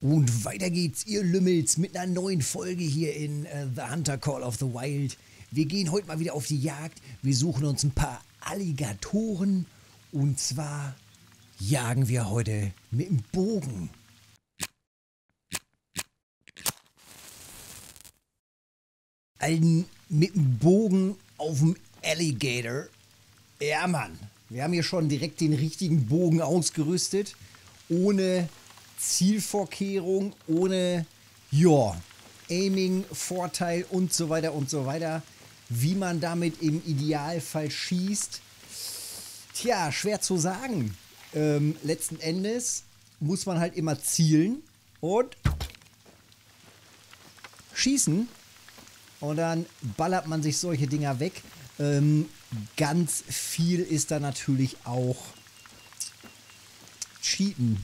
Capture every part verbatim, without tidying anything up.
Und weiter geht's, ihr Lümmels, mit einer neuen Folge hier in uh, The Hunter Call of the Wild. Wir gehen heute mal wieder auf die Jagd. Wir suchen uns ein paar Alligatoren. Und zwar jagen wir heute mit dem Bogen. Alten, mit dem Bogen auf dem Alligator. Ja, Mann. Wir haben hier schon direkt den richtigen Bogen ausgerüstet. Ohne Zielvorkehrung, ohne, ja, Aiming, Vorteil und so weiter und so weiter. Wie man damit im Idealfall schießt, tja, schwer zu sagen. Ähm, letzten Endes muss man halt immer zielen und schießen. Und dann ballert man sich solche Dinger weg. Ähm, ganz viel ist da natürlich auch Cheaten.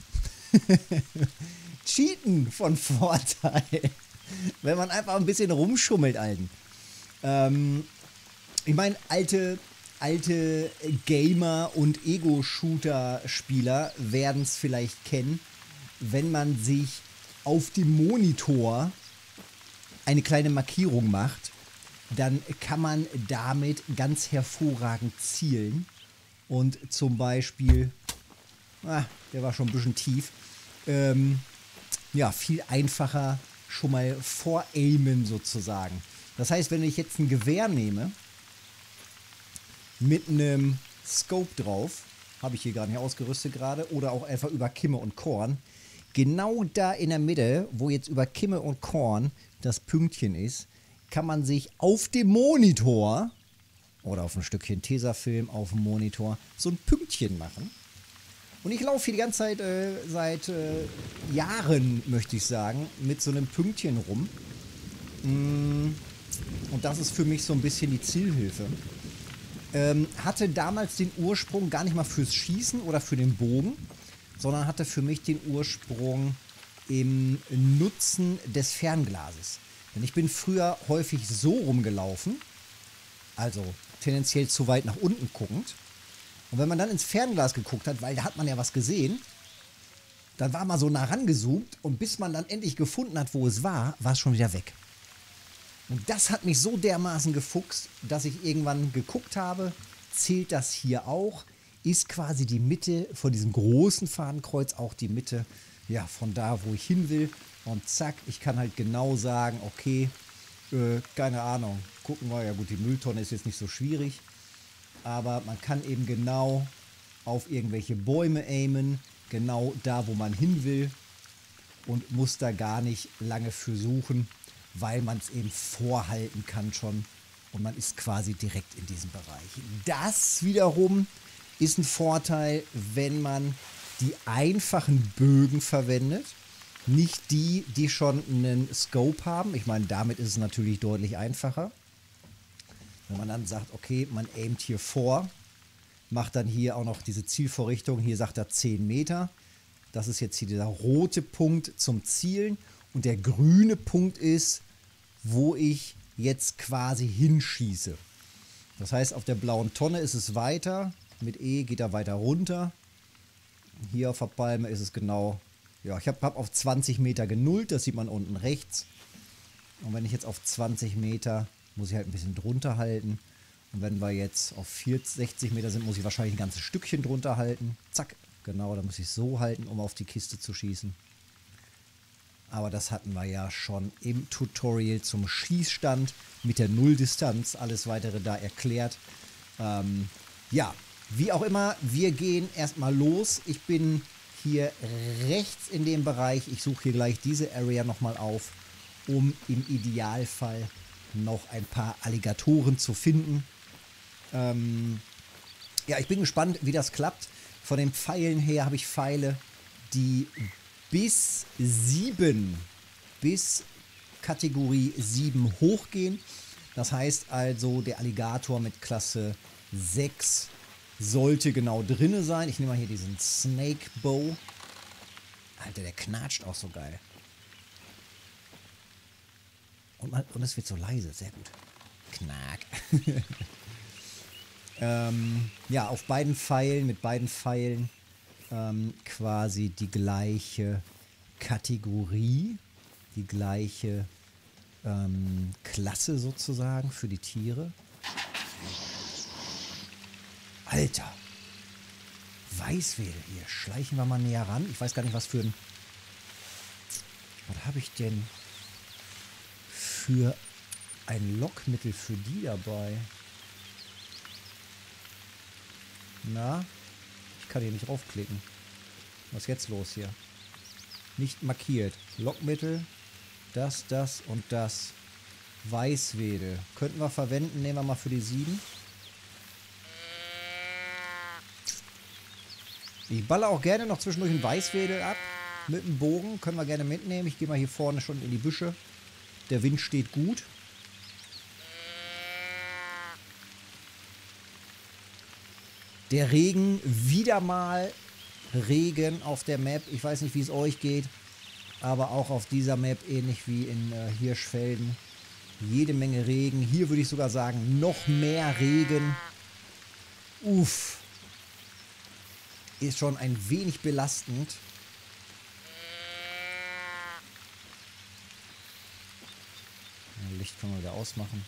Cheaten von Vorteil. Wenn man einfach ein bisschen rumschummelt, Alten. Ähm, ich meine, alte, alte Gamer- und Ego-Shooter-Spieler werden es vielleicht kennen, wenn man sich auf dem Monitor eine kleine Markierung macht, dann kann man damit ganz hervorragend zielen. Und zum Beispiel, ah, der war schon ein bisschen tief, ähm, ja, viel einfacher schon mal voraimen sozusagen. Das heißt, wenn ich jetzt ein Gewehr nehme, mit einem Scope drauf, habe ich hier gar nicht ausgerüstet gerade, oder auch einfach über Kimme und Korn, genau da in der Mitte, wo jetzt über Kimme und Korn das Pünktchen ist, kann man sich auf dem Monitor oder auf ein Stückchen Tesafilm auf dem Monitor so ein Pünktchen machen. Und ich laufe hier die ganze Zeit, äh, seit äh, Jahren, möchte ich sagen, mit so einem Pünktchen rum. Mm, und das ist für mich so ein bisschen die Zielhilfe. Ähm, hatte damals den Ursprung gar nicht mal fürs Schießen oder für den Bogen, sondern hatte für mich den Ursprung im Nutzen des Fernglases. Denn ich bin früher häufig so rumgelaufen, also tendenziell zu weit nach unten guckend. Und wenn man dann ins Fernglas geguckt hat, weil da hat man ja was gesehen, dann war man so nah rangezoomt und bis man dann endlich gefunden hat, wo es war, war es schon wieder weg. Und das hat mich so dermaßen gefuchst, dass ich irgendwann geguckt habe, zählt das hier auch? Ist quasi die Mitte von diesem großen Fadenkreuz auch die Mitte, ja, von da, wo ich hin will. Und zack, ich kann halt genau sagen, okay, äh, keine Ahnung, gucken wir, ja gut, die Mülltonne ist jetzt nicht so schwierig. Aber man kann eben genau auf irgendwelche Bäume aimen, genau da, wo man hin will und muss da gar nicht lange für suchen, weil man es eben vorhalten kann schon und man ist quasi direkt in diesem Bereich. Das wiederum ist ein Vorteil, wenn man die einfachen Bögen verwendet, nicht die, die schon einen Scope haben. Ich meine, damit ist es natürlich deutlich einfacher. Wenn man dann sagt, okay, man aimt hier vor, macht dann hier auch noch diese Zielvorrichtung, hier sagt er zehn Meter. Das ist jetzt hier dieser rote Punkt zum Zielen und der grüne Punkt ist, wo ich jetzt quasi hinschieße. Das heißt, auf der blauen Tonne ist es weiter, mit E geht er weiter runter. Hier auf der Palme ist es genau, ja, ich habe hab auf zwanzig Meter genullt, das sieht man unten rechts. Und wenn ich jetzt auf zwanzig Meter muss ich halt ein bisschen drunter halten. Und wenn wir jetzt auf vierzig, sechzig Meter sind, muss ich wahrscheinlich ein ganzes Stückchen drunter halten. Zack, genau, da muss ich so halten, um auf die Kiste zu schießen. Aber das hatten wir ja schon im Tutorial zum Schießstand mit der Nulldistanz. Alles weitere da erklärt. Ähm, ja, wie auch immer, wir gehen erstmal los. Ich bin hier rechts in dem Bereich. Ich suche hier gleich diese Area nochmal auf, um im Idealfall noch ein paar Alligatoren zu finden. Ähm, ja, ich bin gespannt, wie das klappt. Von den Pfeilen her habe ich Pfeile, die bis sieben, bis Kategorie sieben hochgehen. Das heißt also, der Alligator mit Klasse sechs sollte genau drinne sein. Ich nehme mal hier diesen Snake Bow. Alter, der knatscht auch so geil. Und, man, und es wird so leise, sehr gut. Knack. ähm, ja, auf beiden Pfeilen, mit beiden Pfeilen ähm, quasi die gleiche Kategorie, die gleiche ähm, Klasse sozusagen für die Tiere. Alter! Weißwedel hier. Schleichen wir mal näher ran. Ich weiß gar nicht, was für ein... Was habe ich denn für ein Lockmittel für die dabei? Na? Ich kann hier nicht draufklicken. Was ist jetzt los hier? Nicht markiert. Lockmittel. Das, das und das. Weißwedel. Könnten wir verwenden. Nehmen wir mal für die sieben. Ich baller auch gerne noch zwischendurch einen Weißwedel ab. Mit dem Bogen. Können wir gerne mitnehmen. Ich gehe mal hier vorne schon in die Büsche. Der Wind steht gut. Der Regen. Wieder mal Regen auf der Map. Ich weiß nicht, wie es euch geht. Aber auch auf dieser Map, ähnlich wie in äh, Hirschfelden. Jede Menge Regen. Hier würde ich sogar sagen, noch mehr Regen. Uff. Ist schon ein wenig belastend. Licht können wir wieder ausmachen.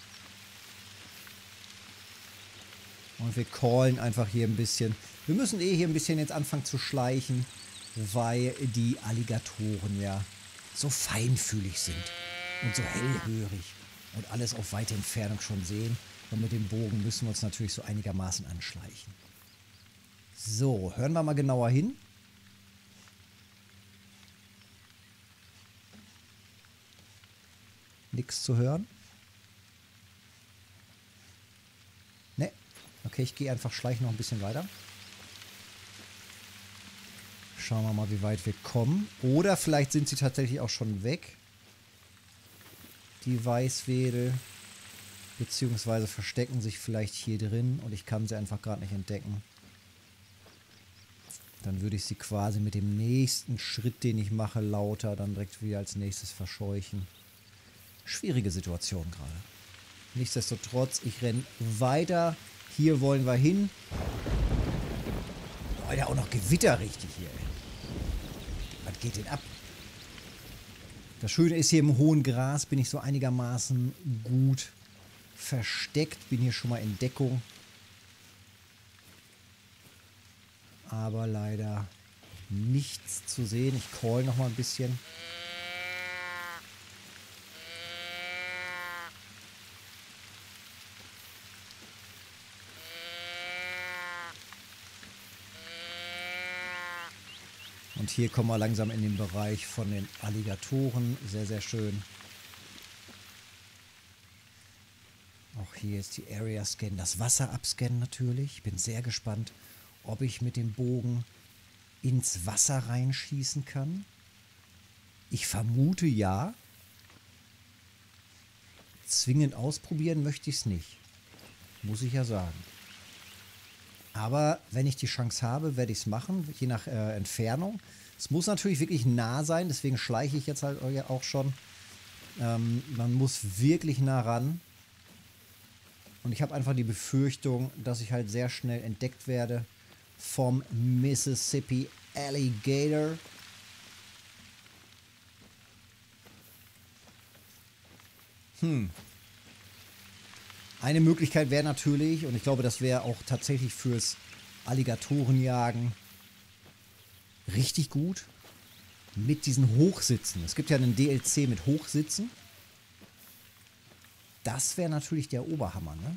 Und wir callen einfach hier ein bisschen. Wir müssen eh hier ein bisschen jetzt anfangen zu schleichen, weil die Alligatoren ja so feinfühlig sind und so hellhörig und alles auf weite Entfernung schon sehen. Und mit dem Bogen müssen wir uns natürlich so einigermaßen anschleichen. So, hören wir mal genauer hin. Nichts zu hören. Ne. Okay, ich gehe einfach schleichen noch ein bisschen weiter. Schauen wir mal, wie weit wir kommen. Oder vielleicht sind sie tatsächlich auch schon weg. Die Weißwedel. Beziehungsweise verstecken sich vielleicht hier drin und ich kann sie einfach gerade nicht entdecken. Dann würde ich sie quasi mit dem nächsten Schritt, den ich mache, lauter, dann direkt wieder als nächstes verscheuchen. Schwierige Situation gerade. Nichtsdestotrotz, ich renne weiter. Hier wollen wir hin. Oh, ja, auch noch Gewitter richtig hier. Ey. Was geht denn ab? Das Schöne ist, hier im hohen Gras bin ich so einigermaßen gut versteckt. Bin hier schon mal in Deckung. Aber leider nichts zu sehen. Ich call noch mal ein bisschen. Und hier kommen wir langsam in den Bereich von den Alligatoren. Sehr, sehr schön. Auch hier ist die Area Scan, das Wasser abscannen natürlich. Ich bin sehr gespannt, ob ich mit dem Bogen ins Wasser reinschießen kann. Ich vermute ja. Zwingend ausprobieren möchte ich es nicht. Muss ich ja sagen. Aber wenn ich die Chance habe, werde ich es machen, je nach äh, Entfernung. Es muss natürlich wirklich nah sein, deswegen schleiche ich jetzt halt auch schon. Ähm, man muss wirklich nah ran. Und ich habe einfach die Befürchtung, dass ich halt sehr schnell entdeckt werde vom Mississippi Alligator. Hm. Eine Möglichkeit wäre natürlich, und ich glaube, das wäre auch tatsächlich fürs Alligatorenjagen richtig gut, mit diesen Hochsitzen. Es gibt ja einen D L C mit Hochsitzen. Das wäre natürlich der Oberhammer, ne?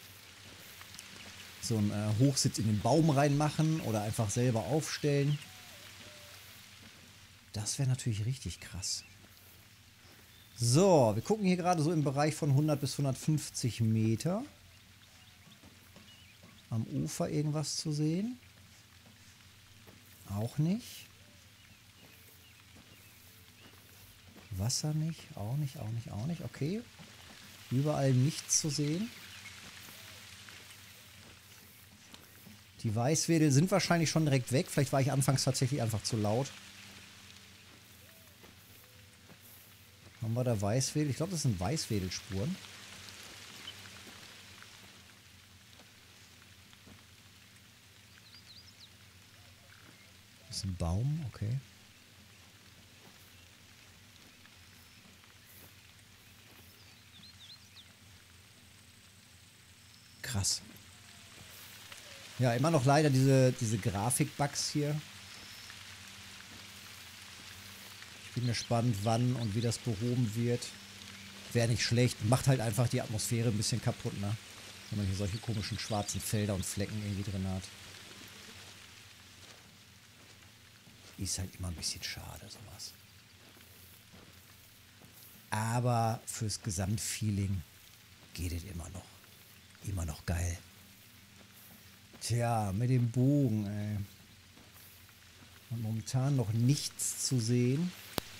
So einen äh, Hochsitz in den Baum reinmachen oder einfach selber aufstellen. Das wäre natürlich richtig krass. So, wir gucken hier gerade so im Bereich von hundert bis hundertfünfzig Meter. Am Ufer irgendwas zu sehen? Auch nicht. Wasser nicht, auch nicht, auch nicht, auch nicht. Okay. Überall nichts zu sehen. Die Weißwedel sind wahrscheinlich schon direkt weg. Vielleicht war ich anfangs tatsächlich einfach zu laut. Haben wir da Weißwedel? Ich glaube, das sind Weißwedelspuren. Das ist ein Baum, okay. krass. Ja, immer noch leider diese, diese Grafik-Bugs hier. Ich bin gespannt, wann und wie das behoben wird. Wäre nicht schlecht. Macht halt einfach die Atmosphäre ein bisschen kaputt, ne? Wenn man hier solche komischen schwarzen Felder und Flecken irgendwie drin hat. Ist halt immer ein bisschen schade, sowas. Aber fürs Gesamtfeeling geht es immer noch. Immer noch geil. Tja, mit dem Bogen, ey. Und momentan noch nichts zu sehen.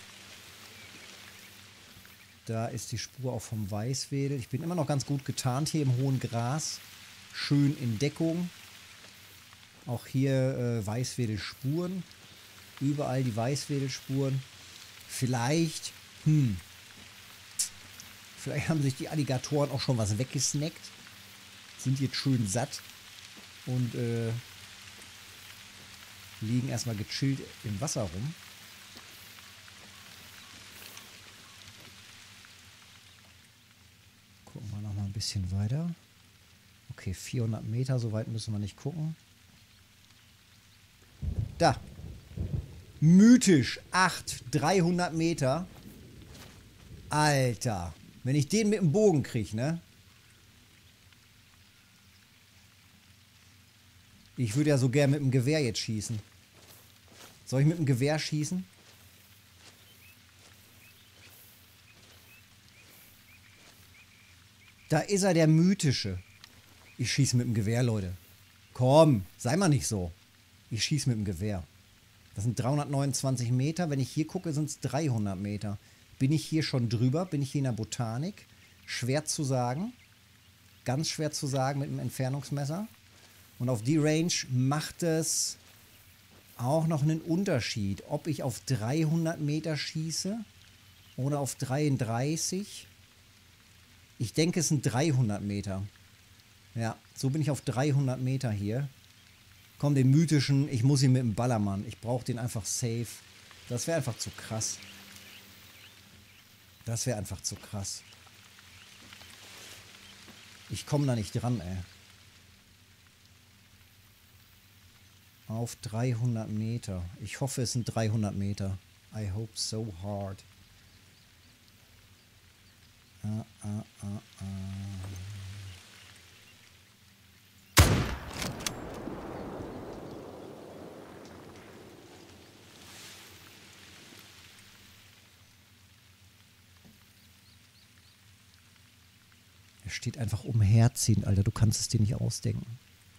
Da ist die Spur auch vom Weißwedel. Ich bin immer noch ganz gut getarnt hier im hohen Gras. Schön in Deckung. Auch hier äh, Weißwedelspuren. Überall die Weißwedelspuren. Vielleicht, hm, vielleicht haben sich die Alligatoren auch schon was weggesnackt. Sind jetzt schön satt. Und äh, liegen erstmal gechillt im Wasser rum. Gucken wir noch mal ein bisschen weiter. Okay, vierhundert Meter, so weit müssen wir nicht gucken. Da. Mythisch. acht, dreihundert Meter. Alter. Wenn ich den mit dem Bogen kriege, ne? Ich würde ja so gern mit dem Gewehr jetzt schießen. Soll ich mit dem Gewehr schießen? Da ist er, der Mythische. Ich schieße mit dem Gewehr, Leute. Komm, sei mal nicht so. Ich schieße mit dem Gewehr. Das sind dreihundertneunundzwanzig Meter. Wenn ich hier gucke, sind es dreihundert Meter. Bin ich hier schon drüber? Bin ich hier in der Botanik? Schwer zu sagen. Ganz schwer zu sagen mit dem Entfernungsmesser. Und auf die Range macht es auch noch einen Unterschied. Ob ich auf dreihundert Meter schieße oder auf dreiunddreißig. Ich denke, es sind dreihundert Meter. Ja, so bin ich auf dreihundert Meter hier. Komm, den mythischen, ich muss ihn mit dem Ballermann. Ich brauche den einfach safe. Das wäre einfach zu krass. Das wäre einfach zu krass. Ich komme da nicht dran, ey. Auf dreihundert Meter. Ich hoffe, es sind dreihundert Meter. I hope so hard. Ah, ah, ah, ah. Er steht einfach umherziehend, Alter. Du kannst es dir nicht ausdenken.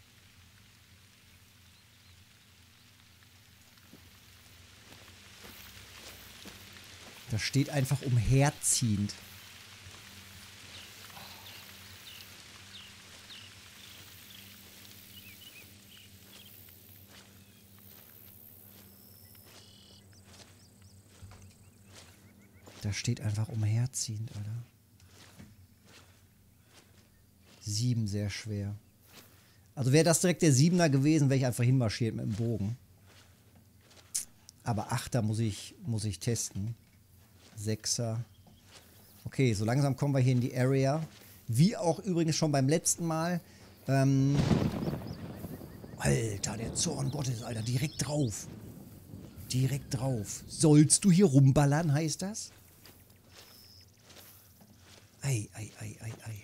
Da steht einfach umherziehend. Da steht einfach umherziehend, Alter. Sieben sehr schwer. Also wäre das direkt der Siebener gewesen, wäre ich einfach hinmarschiert mit dem Bogen. Aber Achter muss ich, muss ich testen. Sechser. Okay, so langsam kommen wir hier in die Area. Wie auch übrigens schon beim letzten Mal. Ähm Alter, der Zorn Gottes, Alter, direkt drauf. Direkt drauf. Sollst du hier rumballern, heißt das? Ei, ei, ei, ei, ei.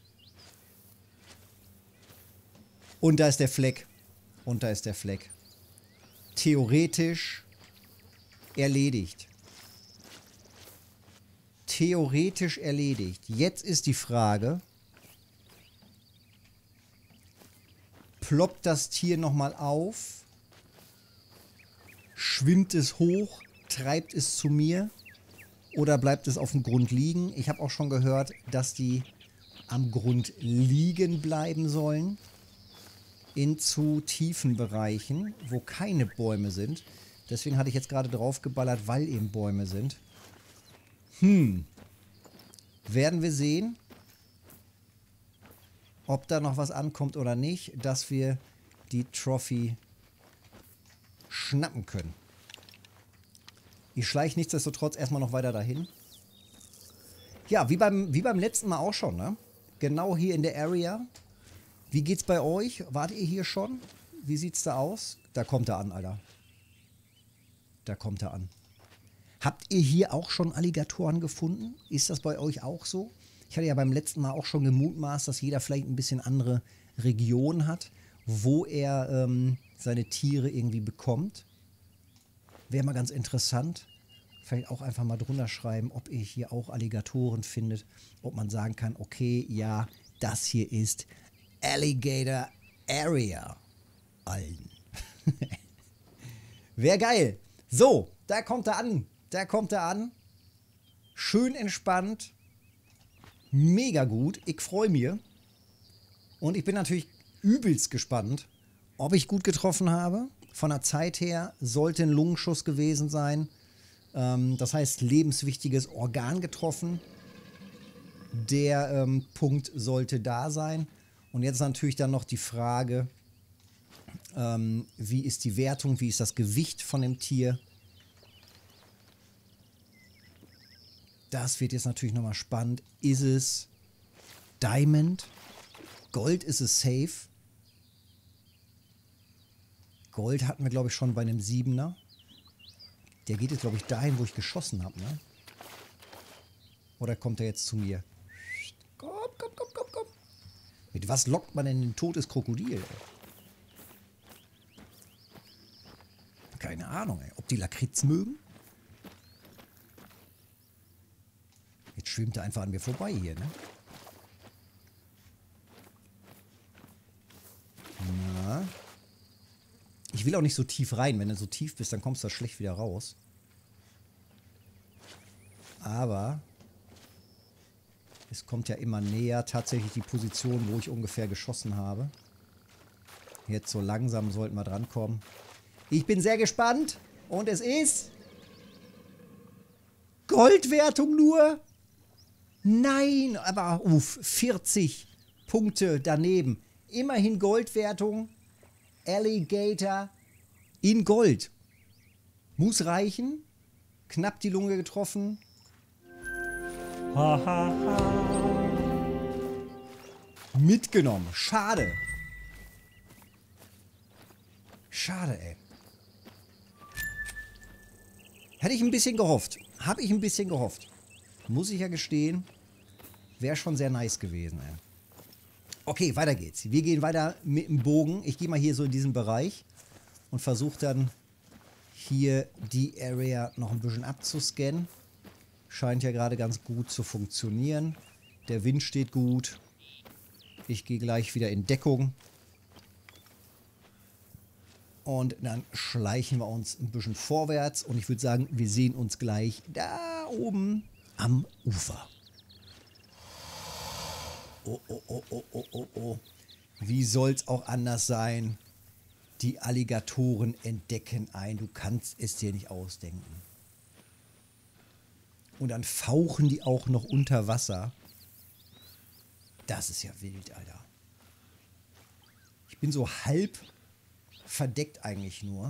Und da ist der Fleck. Und da ist der Fleck. Theoretisch erledigt. Theoretisch erledigt. Jetzt ist die Frage, ploppt das Tier nochmal auf? Schwimmt es hoch? Treibt es zu mir? Oder bleibt es auf dem Grund liegen? Ich habe auch schon gehört, dass die am Grund liegen bleiben sollen. In zu tiefen Bereichen, wo keine Bäume sind. Deswegen hatte ich jetzt gerade drauf geballert, weil eben Bäume sind. Hm. Werden wir sehen, ob da noch was ankommt oder nicht, dass wir die Trophy schnappen können. Ich schleiche nichtsdestotrotz erstmal noch weiter dahin. Ja, wie beim, wie beim letzten Mal auch schon, ne? Genau hier in der Area. Wie geht's bei euch? Wart ihr hier schon? Wie sieht's da aus? Da kommt er an, Alter. Da kommt er an. Habt ihr hier auch schon Alligatoren gefunden? Ist das bei euch auch so? Ich hatte ja beim letzten Mal auch schon gemutmaßt, dass jeder vielleicht ein bisschen andere Regionen hat, wo er ähm, seine Tiere irgendwie bekommt. Wäre mal ganz interessant. Vielleicht auch einfach mal drunter schreiben, ob ihr hier auch Alligatoren findet. Ob man sagen kann, okay, ja, das hier ist Alligator Area. Allen. Wäre geil. So, da kommt er an. Da kommt er an. Schön entspannt. Mega gut. Ich freue mich. Und ich bin natürlich übelst gespannt, ob ich gut getroffen habe. Von der Zeit her sollte ein Lungenschuss gewesen sein. Ähm, das heißt, lebenswichtiges Organ getroffen. Der ähm, Punkt sollte da sein. Und jetzt natürlich dann noch die Frage, ähm, wie ist die Wertung, wie ist das Gewicht von dem Tier? Das wird jetzt natürlich nochmal spannend. Ist es Diamond? Gold ist es safe. Gold hatten wir, glaube ich, schon bei einem Siebener. Der geht jetzt, glaube ich, dahin, wo ich geschossen habe, ne? Oder kommt er jetzt zu mir? Komm, komm, komm, komm, komm. Mit was lockt man denn ein totes Krokodil? Ey? Keine Ahnung, ey. Ob die Lakritz mögen? Jetzt schwimmt er einfach an mir vorbei hier, ne? Na. Ich will auch nicht so tief rein. Wenn du so tief bist, dann kommst du da schlecht wieder raus. Aber es kommt ja immer näher tatsächlich die Position, wo ich ungefähr geschossen habe. Jetzt so langsam sollten wir drankommen. Ich bin sehr gespannt. Und es ist Goldwertung nur. Nein, aber uff, vierzig Punkte daneben. Immerhin Goldwertung. Alligator in Gold. Muss reichen. Knapp die Lunge getroffen. Ha, ha, ha. Mitgenommen. Schade. Schade, ey. Hätte ich ein bisschen gehofft. Habe ich ein bisschen gehofft. Muss ich ja gestehen. Wäre schon sehr nice gewesen, ey. Okay, weiter geht's. Wir gehen weiter mit dem Bogen. Ich gehe mal hier so in diesen Bereich und versuche dann hier die Area noch ein bisschen abzuscannen. Scheint ja gerade ganz gut zu funktionieren. Der Wind steht gut. Ich gehe gleich wieder in Deckung. Und dann schleichen wir uns ein bisschen vorwärts. Und ich würde sagen, wir sehen uns gleich da oben am Ufer. Oh, oh, oh, oh, oh, oh, oh. Wie soll's auch anders sein? Die Alligatoren entdecken ein. Du kannst es dir nicht ausdenken. Und dann fauchen die auch noch unter Wasser. Das ist ja wild, Alter. Ich bin so halb verdeckt eigentlich nur.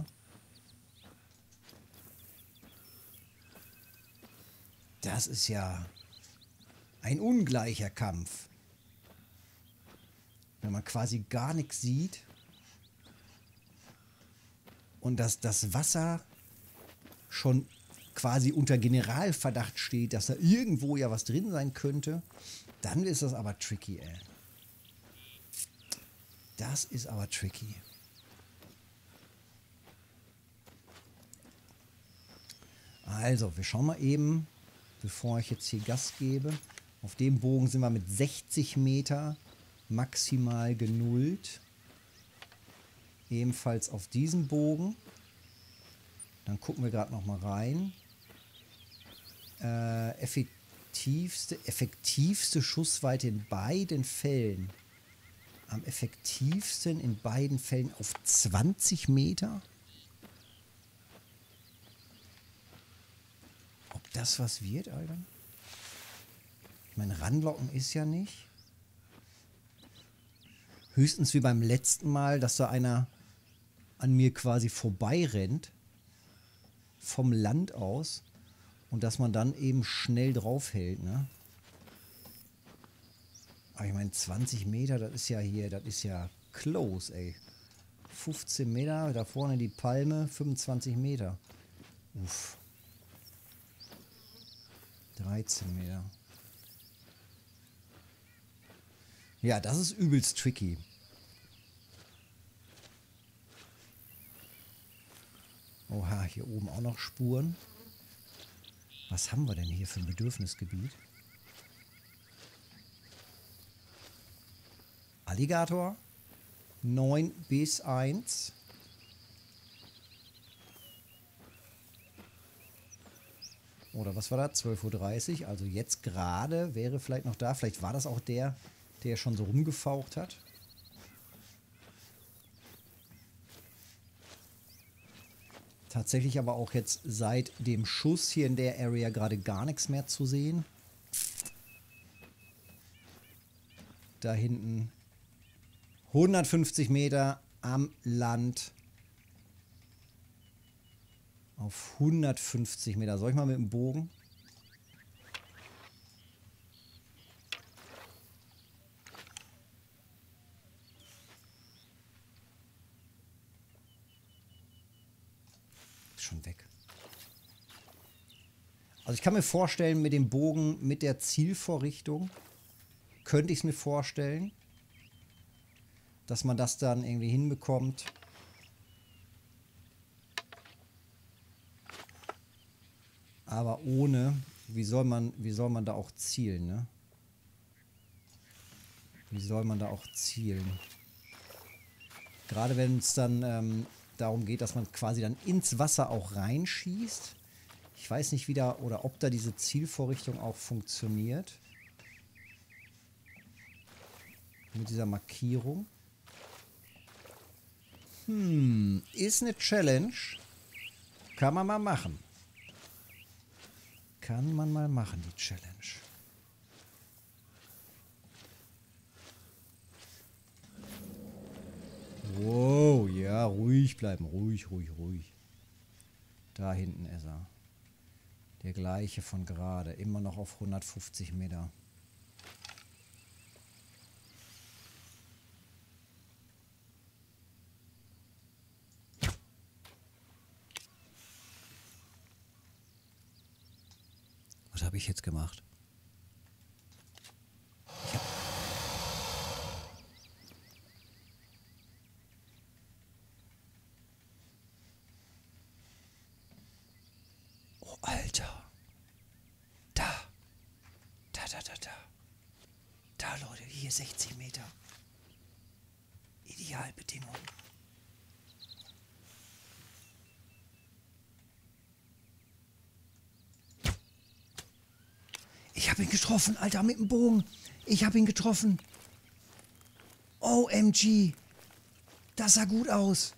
Das ist ja ein ungleicher Kampf. Wenn man quasi gar nichts sieht und dass das Wasser schon quasi unter Generalverdacht steht, dass da irgendwo ja was drin sein könnte, dann ist das aber tricky, ey. Das ist aber tricky. Also, wir schauen mal eben, bevor ich jetzt hier Gas gebe. Auf dem Bogen sind wir mit sechzig Meter maximal genullt. Ebenfalls auf diesem Bogen. Dann gucken wir gerade noch mal rein. Äh, effektivste, effektivste Schussweite in beiden Fällen. Am effektivsten in beiden Fällen auf zwanzig Meter. Ob das was wird, Alter? Ich meine, ranlocken ist ja nicht. Höchstens wie beim letzten Mal, dass da einer an mir quasi vorbei rennt. Vom Land aus. Und dass man dann eben schnell drauf hält, ne? Aber ich meine, zwanzig Meter, das ist ja hier, das ist ja close, ey. fünfzehn Meter, da vorne die Palme, fünfundzwanzig Meter. Uff. dreizehn Meter. Ja, das ist übelst tricky. Oha, hier oben auch noch Spuren. Was haben wir denn hier für ein Bedürfnisgebiet? Alligator. neun bis eins. Oder was war das? zwölf Uhr dreißig. Also jetzt gerade wäre vielleicht noch da. Vielleicht war das auch der, der schon so rumgefaucht hat. Tatsächlich aber auch jetzt seit dem Schuss hier in der Area gerade gar nichts mehr zu sehen. Da hinten hundertfünfzig Meter am Land. Auf hundertfünfzig Meter. Soll ich mal mit dem Bogen? Ist schon weg. Also ich kann mir vorstellen, mit dem Bogen, mit der Zielvorrichtung, könnte ich es mir vorstellen, dass man das dann irgendwie hinbekommt. Aber ohne, wie soll man, wie soll man da auch zielen, ne? Wie soll man da auch zielen? Gerade wenn es dann ähm, darum geht, dass man quasi dann ins Wasser auch reinschießt. Ich weiß nicht, wie da oder ob da diese Zielvorrichtung auch funktioniert. Mit dieser Markierung. Hm, ist eine Challenge. Kann man mal machen. Kann man mal machen, die Challenge. Wow, ja, ruhig bleiben. Ruhig, ruhig, ruhig. Da hinten ist er. Der gleiche von gerade. Immer noch auf hundertfünfzig Meter. Was habe ich jetzt gemacht? Ich hab oh, Alter. Da. Da, da, da, da. Da, Leute. Hier sechzig Meter. Idealbedingungen. Ich habe ihn getroffen, Alter, mit dem Bogen. Ich habe ihn getroffen. O M G. Das sah gut aus.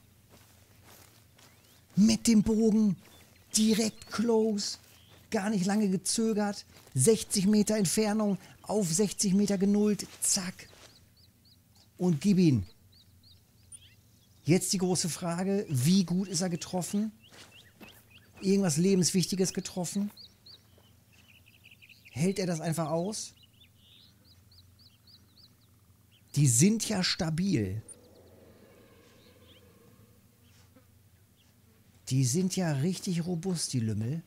Mit dem Bogen. Direkt close. Gar nicht lange gezögert. sechzig Meter Entfernung. Auf sechzig Meter genullt. Zack. Und gib ihn. Jetzt die große Frage. Wie gut ist er getroffen? Irgendwas Lebenswichtiges getroffen? Hält er das einfach aus? Die sind ja stabil. Die sind ja richtig robust, die Lümmel.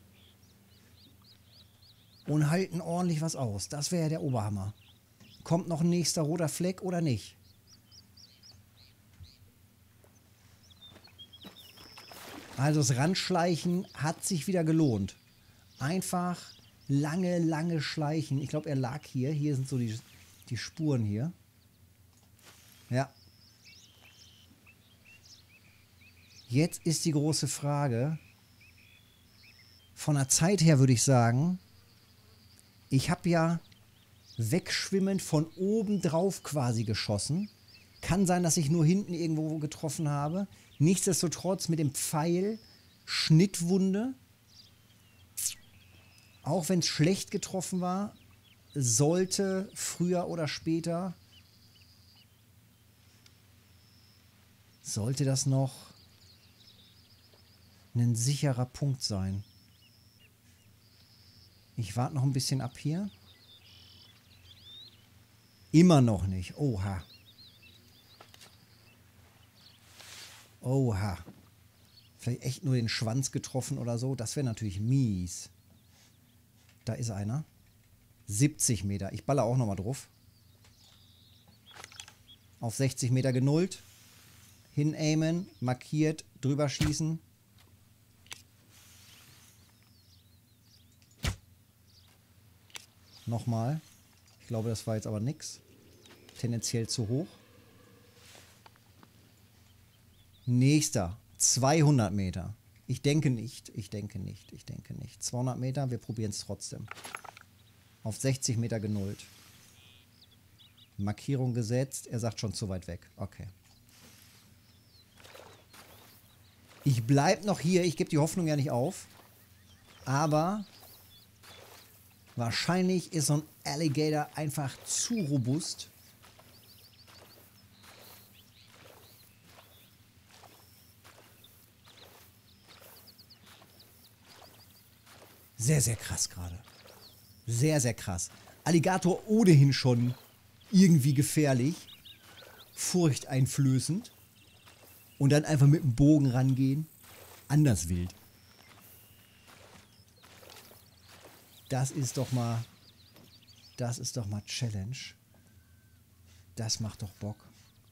Und halten ordentlich was aus. Das wäre ja der Oberhammer. Kommt noch ein nächster roter Fleck oder nicht? Also das Ranschleichen hat sich wieder gelohnt. Einfach lange, lange schleichen. Ich glaube, er lag hier. Hier sind so die, die Spuren hier. Ja. Jetzt ist die große Frage. Von der Zeit her würde ich sagen, ich habe ja wegschwimmend von oben drauf quasi geschossen. Kann sein, dass ich nur hinten irgendwo getroffen habe. Nichtsdestotrotz mit dem Pfeil Schnittwunde. Auch wenn es schlecht getroffen war, sollte früher oder später, sollte das noch ein sicherer Punkt sein. Ich warte noch ein bisschen ab hier. Immer noch nicht. Oha. Oha. Vielleicht echt nur den Schwanz getroffen oder so. Das wäre natürlich mies. Da ist einer. siebzig Meter. Ich baller auch nochmal drauf. Auf sechzig Meter genullt. Hinaimen. Markiert. Drüber schießen. Nochmal. Ich glaube, das war jetzt aber nix. Tendenziell zu hoch. Nächster. zweihundert Meter. Ich denke nicht. Ich denke nicht. Ich denke nicht. zweihundert Meter. Wir probieren es trotzdem. Auf sechzig Meter genullt. Markierung gesetzt. Er sagt schon zu weit weg. Okay. Ich bleibe noch hier. Ich gebe die Hoffnung ja nicht auf. Aber wahrscheinlich ist so ein Alligator einfach zu robust. Sehr, sehr krass gerade. Sehr, sehr krass. Alligator ohnehin schon irgendwie gefährlich. Furchteinflößend. Und dann einfach mit dem Bogen rangehen. Anders wild. Das ist doch mal... Das ist doch mal Challenge. Das macht doch Bock.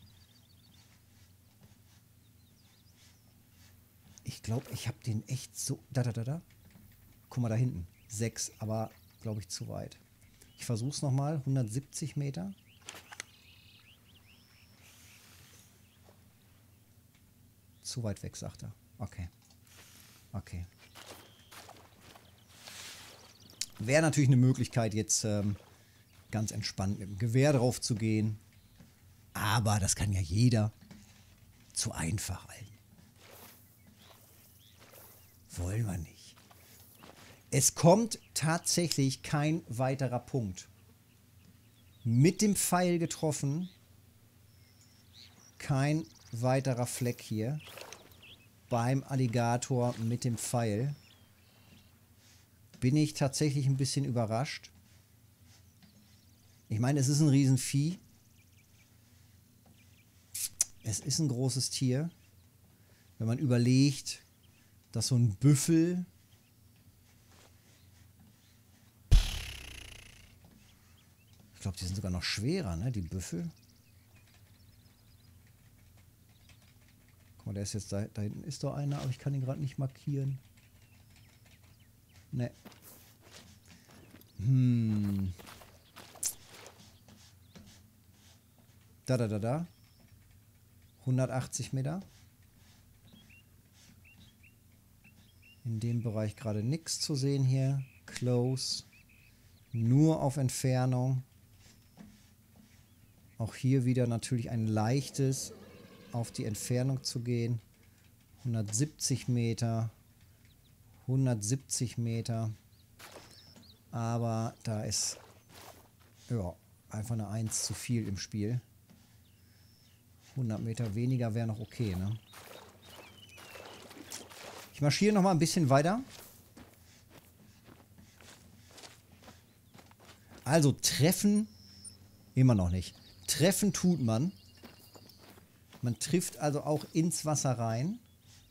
Ich glaube, ich habe den echt so... Da, da, da, da. Guck mal da hinten. Sechs, aber glaube ich zu weit. Ich versuche es nochmal. hundertsiebzig Meter. Zu weit weg, sagt er. Okay. Okay. Wäre natürlich eine Möglichkeit, jetzt ähm, ganz entspannt mit dem Gewehr drauf zu gehen. Aber das kann ja jeder. Zu einfach, Alter. Wollen wir nicht. Es kommt tatsächlich kein weiterer Punkt. Mit dem Pfeil getroffen. Kein weiterer Fleck hier. Beim Alligator mit dem Pfeil. Bin ich tatsächlich ein bisschen überrascht. Ich meine, es ist ein Riesenvieh. Es ist ein großes Tier. Wenn man überlegt, dass so ein Büffel... Ich glaube, die sind sogar noch schwerer, ne? Die Büffel. Guck mal, der ist jetzt da, da hinten ist doch einer, aber ich kann ihn gerade nicht markieren. Ne. Hm. Da, da, da, da. hundertachtzig Meter. In dem Bereich gerade nichts zu sehen hier. Close. Nur auf Entfernung. Auch hier wieder natürlich ein leichtes auf die Entfernung zu gehen. hundertsiebzig Meter. hundertsiebzig Meter. Aber da ist ja einfach eine eins zu viel im Spiel. hundert Meter weniger wäre noch okay, ne? Ich marschiere noch mal ein bisschen weiter. Also treffen immer noch nicht. Treffen tut man. Man trifft also auch ins Wasser rein.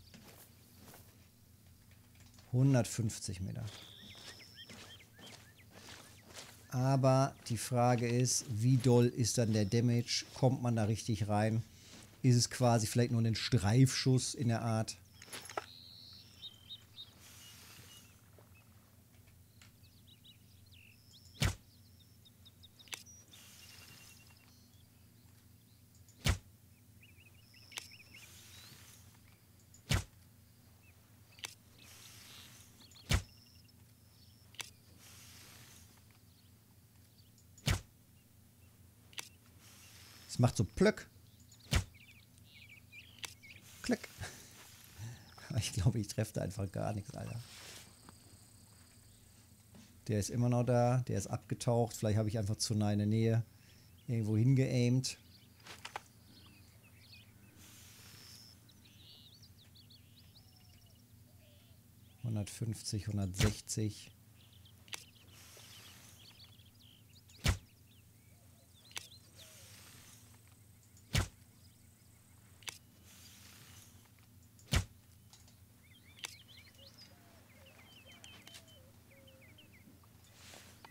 hundertfünfzig Meter. Aber die Frage ist, wie doll ist dann der Damage? Kommt man da richtig rein? Ist es quasi vielleicht nur ein Streifschuss in der Art? Es macht so Plöck. Klick. Ich glaube, ich treffe da einfach gar nichts, Alter. Der ist immer noch da. Der ist abgetaucht. Vielleicht habe ich einfach zu nah in der Nähe irgendwo hingeaimt. hundertfünfzig, hundertsechzig.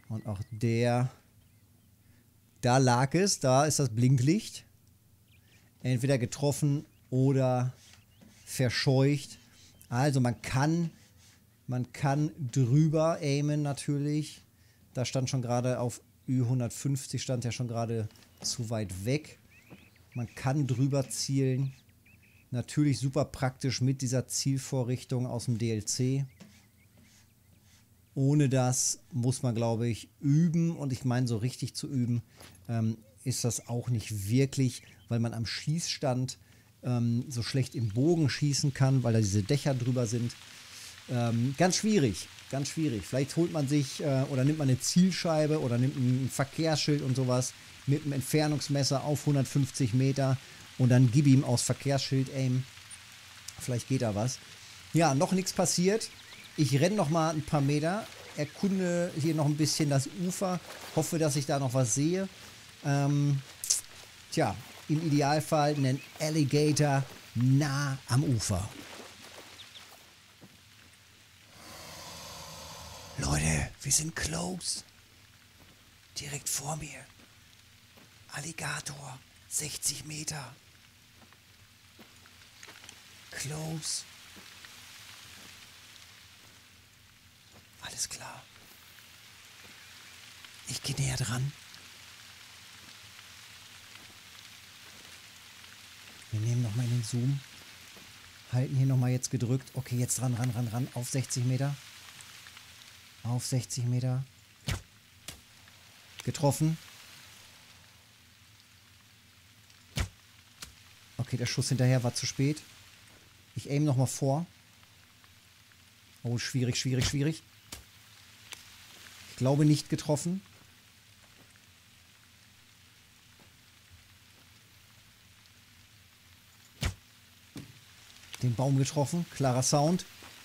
Und auch der, da lag es, da ist das Blinklicht. Entweder getroffen oder verscheucht. Also man kann, man kann drüber aimen natürlich. Da stand schon gerade auf Ü hundertfünfzig, stand ja schon gerade zu weit weg. Man kann drüber zielen. Natürlich super praktisch mit dieser Zielvorrichtung aus dem D L C. Ohne das muss man, glaube ich, üben. Und ich meine, so richtig zu üben ähm, ist das auch nicht wirklich, weil man am Schießstand ähm, so schlecht im Bogen schießen kann, weil da diese Dächer drüber sind. Ähm, ganz schwierig, ganz schwierig. Vielleicht holt man sich äh, oder nimmt man eine Zielscheibe oder nimmt ein Verkehrsschild und sowas mit einem Entfernungsmesser auf hundertfünfzig Meter und dann gib ihm aus Verkehrsschild aim. Vielleicht geht da was. Ja, noch nichts passiert. Ich renne noch mal ein paar Meter, erkunde hier noch ein bisschen das Ufer, hoffe, dass ich da noch was sehe. Ähm, tja, im Idealfall einen Alligator nah am Ufer. Leute, wir sind close. Direkt vor mir. Alligator, sechzig Meter. Close. Alles klar. Ich gehe näher dran. Wir nehmen nochmal in den Zoom. Halten hier nochmal jetzt gedrückt. Okay, jetzt ran, ran, ran, ran. Auf sechzig Meter. Auf sechzig Meter. Getroffen. Okay, der Schuss hinterher war zu spät. Ich aim nochmal vor. Oh, schwierig, schwierig, schwierig. Ich glaube nicht getroffen. Den Baum getroffen. Klarer Sound.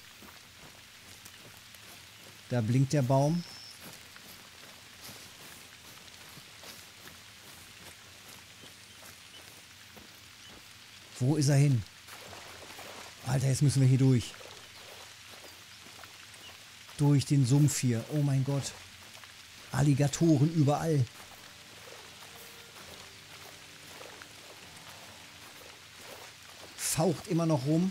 Da blinkt der Baum. Wo ist er hin? Alter, jetzt müssen wir hier durch. Durch den Sumpf hier. Oh mein Gott. Alligatoren überall. Faucht immer noch rum.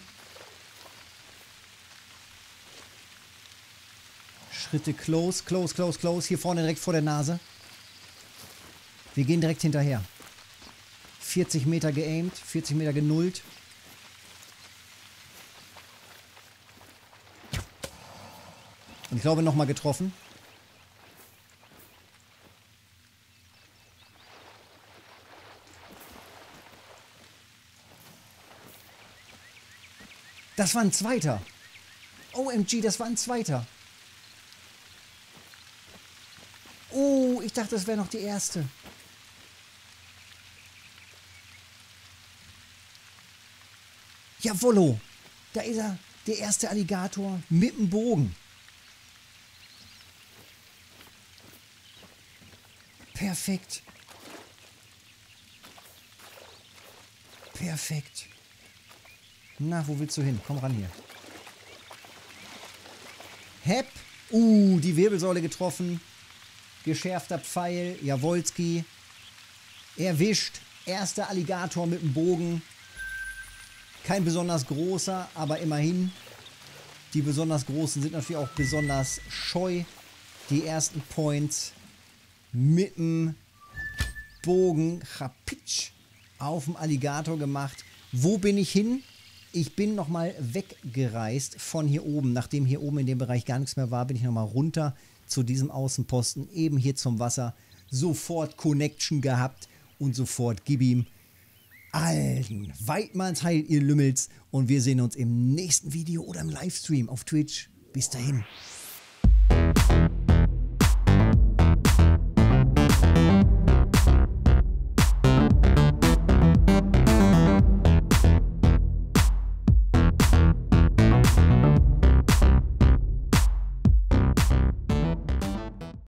Schritte close, close, close, close. Hier vorne direkt vor der Nase. Wir gehen direkt hinterher. vierzig Meter geaimt, vierzig Meter genullt. Und ich glaube nochmal getroffen. Das war ein zweiter. O M G, das war ein zweiter. Oh, ich dachte, das wäre noch die erste. Jawollo, da ist er, der erste Alligator mit dem Bogen. Perfekt. Perfekt. Na, wo willst du hin? Komm ran hier. Hepp. Uh, die Wirbelsäule getroffen. Geschärfter Pfeil. Jawolski. Erwischt. Erster Alligator mit dem Bogen. Kein besonders großer, aber immerhin. Die besonders großen sind natürlich auch besonders scheu. Die ersten Points mit dem Bogen Chapitsch auf dem Alligator gemacht. Wo bin ich hin? Ich bin nochmal weggereist von hier oben. Nachdem hier oben in dem Bereich gar nichts mehr war, bin ich nochmal runter zu diesem Außenposten. Eben hier zum Wasser. Sofort Connection gehabt und sofort gib ihm allen Weidmanns Heil, ihr Lümmels. Und wir sehen uns im nächsten Video oder im Livestream auf Twitch. Bis dahin.